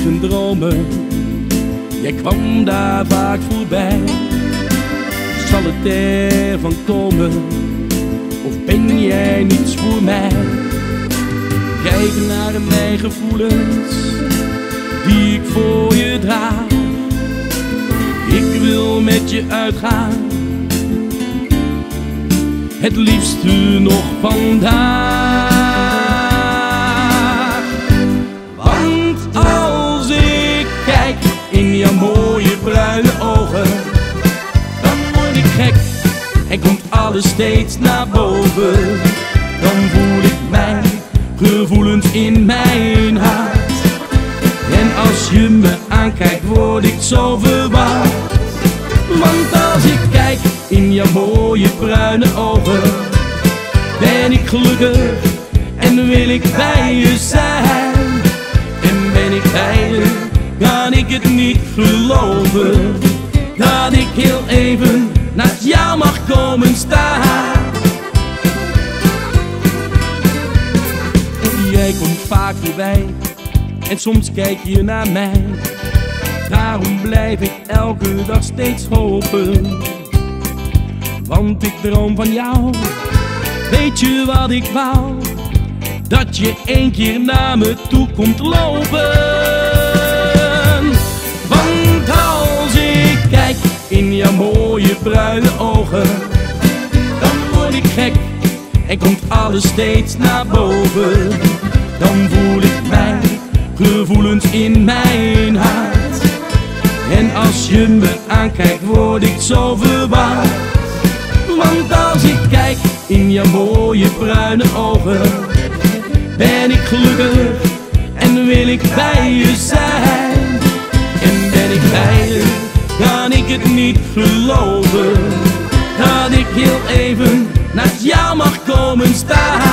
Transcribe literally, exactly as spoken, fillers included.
eigen dromen. Jij kwam daar vaak voorbij. Zal het ervan komen, of ben jij niets voor mij? Kijk naar mijn gevoelens, die ik voor je draag. Ik wil met je uitgaan, het liefste nog vandaag. Want als ik kijk in jouw mooie bruine ogen, dan word ik gek en komt alles steeds naar boven. Dan voel ik mijn gevoelens in mijn hart. En als je me aankijkt word ik zo verward. Want als ik kijk in jouw mooie bruine ogen, ben ik gelukkig en wil ik bij je zijn. En ben ik bij je, kan ik het niet geloven, dat ik heel even naast jou mag komen staan. Jij komt vaak voorbij en soms kijk je naar mij. Daarom blijf ik elke dag steeds hopen, want ik droom van jou. Weet je wat ik wou? Dat je één keer naar me toe komt lopen. Want als ik kijk in jouw mooie bruine ogen, dan word ik gek en komt alles steeds naar boven. Dan voel ik mijn gevoelens in mijn hart. En als je me aankijkt word ik zo verward. Want als ik kijk in jouw mooie bruine ogen, ben ik gelukkig en wil ik bij je zijn. En ben ik bij je, kan ik het niet geloven, dat ik heel even naast jou mag komen staan.